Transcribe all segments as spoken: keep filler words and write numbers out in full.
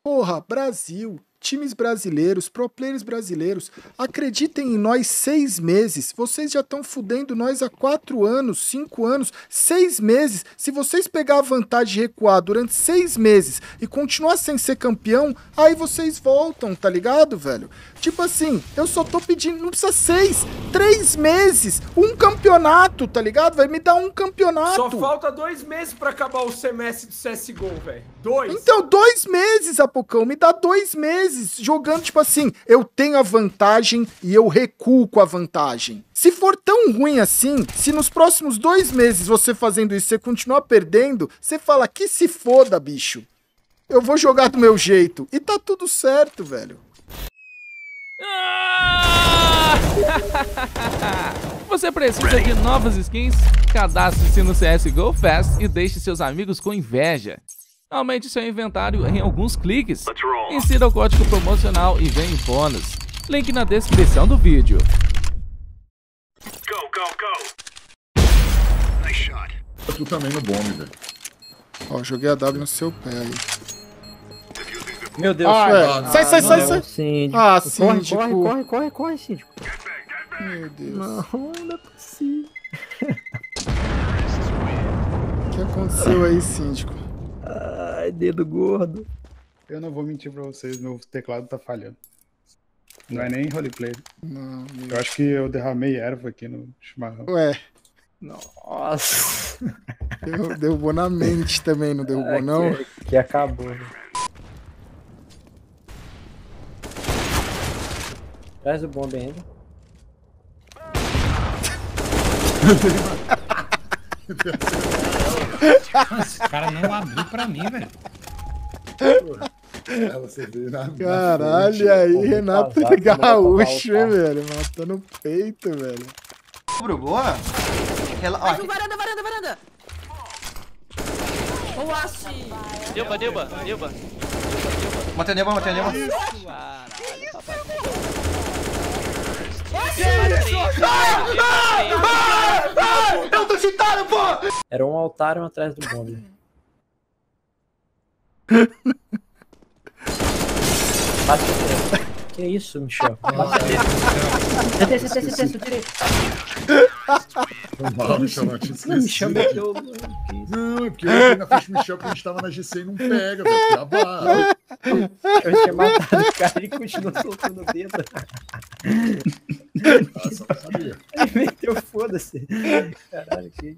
Porra, Brasil, times brasileiros, pro players brasileiros, acreditem em nós seis meses. Vocês já estão fudendo nós há quatro anos, cinco anos, seis meses. Se vocês pegar a vantagem de recuar durante seis meses e continuar sem ser campeão, aí vocês voltam, tá ligado, velho? Tipo assim, eu só tô pedindo, não precisa seis, três meses, um campeonato, tá ligado? Vai me dar um campeonato. Só falta dois meses pra acabar o semestre do C S G O, velho. Dois. Então, dois meses, Apocão, me dá dois meses jogando, tipo assim, eu tenho a vantagem e eu recuo com a vantagem. Se for tão ruim assim, se nos próximos dois meses você fazendo isso, você continuar perdendo, você fala que se foda, bicho. Eu vou jogar do meu jeito. E tá tudo certo, velho. Você precisa de novas skins? Cadastre-se no C S G O Fest e deixe seus amigos com inveja. Aumente seu inventário em alguns cliques. Insira o código promocional e ganhe bônus. Link na descrição do vídeo. Go, go, go. Nice shot. Tu também no bombe, velho. Ó, joguei a W no seu pé aí. Meu Deus. Ah, é. Ah, sai, sai, sai, não, sai. Síndico. Ah, corre, síndico. corre, corre, corre, corre, síndico. Meu Deus. Não, não é possível. O que aconteceu aí, síndico? Ai, dedo gordo. Eu não vou mentir pra vocês, meu teclado tá falhando. Não é nem roleplay. Não, Eu acho que eu derramei erva aqui no chimarrão. Ué, Nossa. derru- derrubou na mente também, não derrubou Ai, não? Que, que acabou, né? Traz o bomba ainda. Esse cara não abriu pra mim, velho. É, você vê na, na Caralho, frente, aí, ó. Renato vazado, Gaúcho, vou hein, botar o velho? Matando o peito, velho. Bro, boa. Rela... Mais um, varanda, varanda, varanda. Oaxi. Dilba, Dilba, Dilba. Matei o Neba, matei o Neba. Eu tô chutado, pô! Era um altar um atrás do bombe. Bate o dedo. Que isso, Michel? C T, C T, C T, C T, direito. Foi mal, Michel, não tinha Não, Michel esquecido. meteu. Não, é porque eu fui na frente do Michel porque a gente tava na G C e não pega, velho. Foi a barra. Eu tinha matado o cara e continuou soltando o dedo. Ah, só não sabia. Ele meteu foda-se. Caralho, que.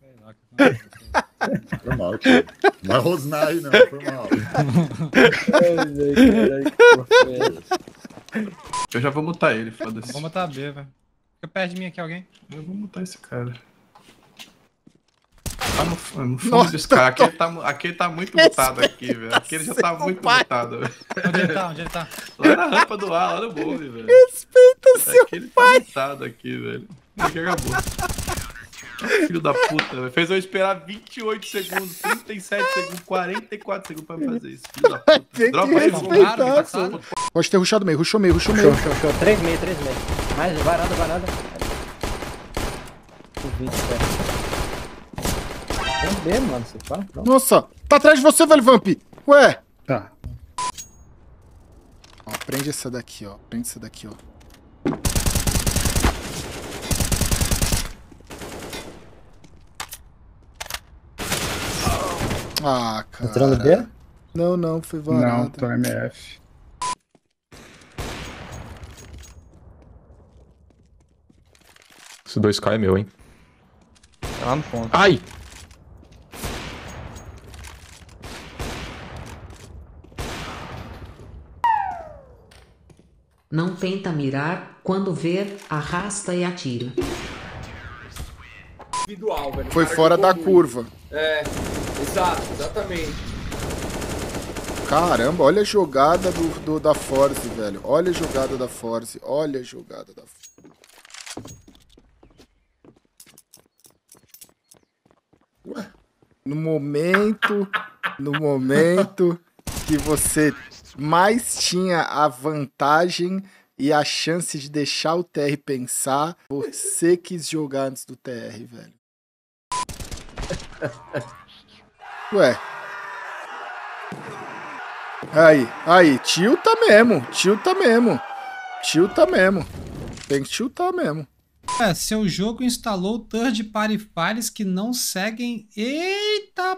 Foi mal, tio. Não vai rosnar aí, não. Foi mal. Ai, caralho, que porra foi essa? Eu já vou mutar ele, foda-se. Vou botar B, velho. Fica perto de mim aqui alguém. Eu vou mutar esse cara. Tá no, no fundo Nossa, desse cara. Aqui ele, tá, aqui ele tá muito mutado aqui, velho. Aqui ele já tá muito mutado, velho. Onde ele tá? Onde ele tá? Lá na rampa do ar, lá no bombe, velho. Respeita seu Aqui ele tá pai. mutado aqui, velho. Aqui acabou. Filho da puta, velho. Fez eu esperar vinte e oito segundos, trinta e sete segundos, quarenta e quatro segundos pra me fazer isso. Filho da puta. Tem Dropa que aí, respeitar, vamos. senhor. Pode ter rushado meio, rushou meio, rushou meio. Show, show, show. três meio, três meio. Mais, varanda, varanda. O vídeo, cara. Tem B, mano, você fala? Pronto. Nossa, tá atrás de você, velho, Vamp. Ué. Tá. Ó, prende essa daqui, ó. Prende essa daqui, ó. Ah, cara. Entrando B? Não, não, foi varado. Não, tô M F. Esse dois K é meu, hein? Tá lá no ponto. Ai! Não tenta mirar, quando ver, arrasta e atira. Individual, velho. Foi O cara fora jogou da muito. curva. É, exato, exatamente. Caramba, olha a jogada do, do- da Force, velho. Olha a jogada da Force. Olha a jogada da Force. Ué? No momento, no momento que você mais tinha a vantagem e a chance de deixar o T R pensar, você quis jogar antes do T R, velho. Ué. Aí, aí, tilta mesmo, tilta mesmo. Tilta mesmo. Tem que tiltar mesmo. É, seu jogo instalou third party files que não seguem. Eita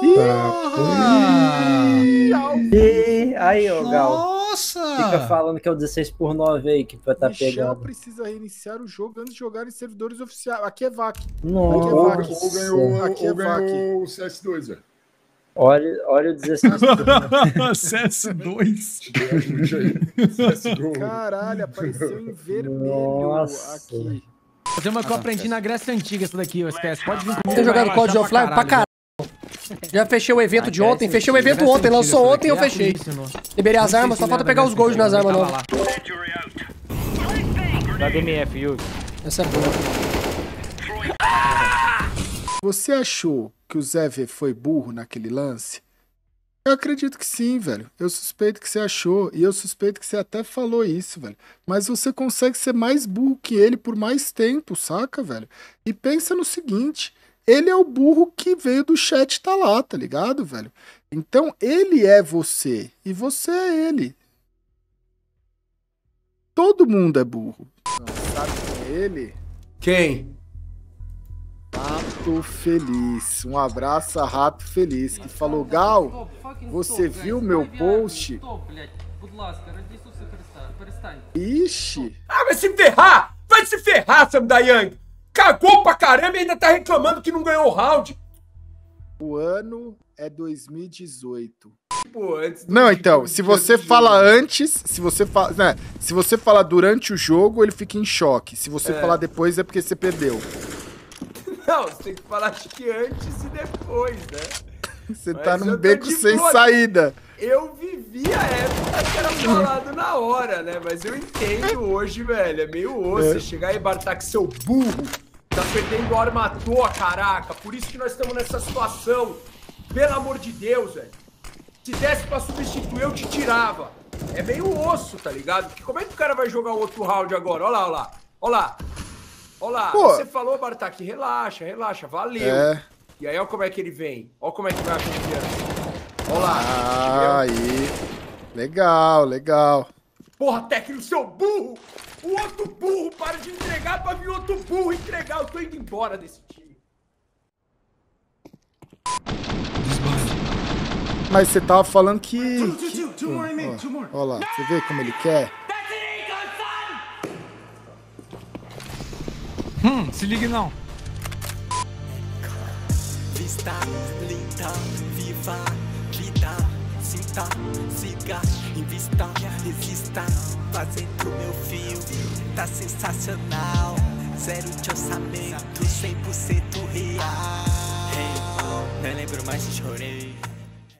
porra! E aí, ô Gal. Nossa! Fica falando que é o dezesseis por nove aí que vai estar tá pegando. Precisa reiniciar o jogo antes de jogar em servidores oficiais. Aqui é V A C. Nossa. Aqui é V A C. Ou ganhou, Aqui é ou V A C. ganhou o C S dois, velho. Olha, olha o dezesseis por nove. C S dois. C S G O. Caralho, apareceu em vermelho Nossa. aqui. Tem uma que eu aprendi na Grécia Antiga, essa daqui, o Sketch. Pode vir comigo. Tem jogado código offline pra caralho. Já fechei o evento de ontem, fechei o evento ontem, lançou ontem eu fechei. Liberei as armas, só falta pegar os gols nas armas novas. Da D M F, Yugi. Essa é boa. Você achou que o Zé V foi burro naquele lance? Eu acredito que sim, velho. Eu suspeito que você achou. E eu suspeito que você até falou isso, velho. Mas você consegue ser mais burro que ele por mais tempo, saca, velho? E pensa no seguinte. Ele é o burro que veio do chat tá lá, tá ligado, velho? Então, ele é você. E você é ele. Todo mundo é burro. Não, sabe quem é ele? Quem? Rato Feliz. Um abraço a Rato Feliz, que falou: Gal, você viu meu post? Ixi. Ah, vai se ferrar! Vai se ferrar, Sam Dayang! Cagou pra caramba e ainda tá reclamando que não ganhou o round. O ano é dois mil e dezoito. Pô, antes do Não, tipo, então, se você fala antes, se você fala, né, se você falar durante o jogo, ele fica em choque. Se você É. falar depois é porque você perdeu. Não, você tem que falar acho que antes e depois, né? Você Mas tá eu num tô beco de sem boa. saída. Eu vivi a época que era falado na hora, né? Mas eu entendo hoje, velho. É meio osso. É. Você chegar aí, Bartak, seu burro, tá perdendo arma à toa, caraca. Por isso que nós estamos nessa situação. Pelo amor de Deus, velho. Se desse pra substituir, eu te tirava. É meio osso, tá ligado? Porque como é que o cara vai jogar o outro round agora? Olha lá, olha lá. Olha lá. Olha lá. Pô. Você falou, Bartak, relaxa, relaxa. Valeu. É. E aí, olha como é que ele vem. Olha como é que vai a confiança. Olha lá. Ah, aí. Legal, legal. Porra, técnico, seu burro! O outro burro para de entregar pra vir outro burro entregar. Eu tô indo embora desse time. Mas você tava falando que... que... Ó, ó lá, você vê como ele quer? Hum, se ligue não. Vista, linda, viva, vida, sinta, siga, invista, resista, fazendo meu filme, tá sensacional, zero de orçamento, cem por cento real. Hey, não lembro mais se chorei.